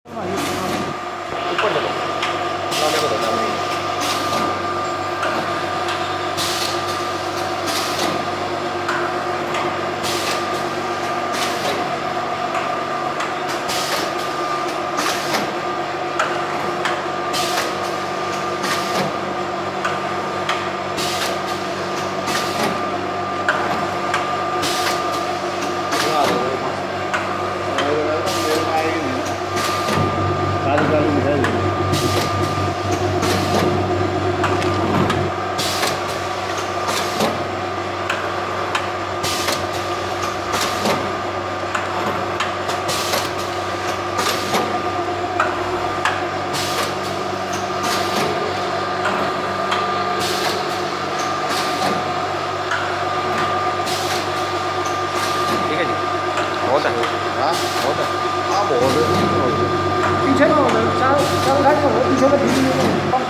ऊपर चलो, लाने को देना नहीं। बहुत है। हाँ बहुत है। हाँ बहुत है। पीछे ना हो, चार चार घाट हो, पीछे का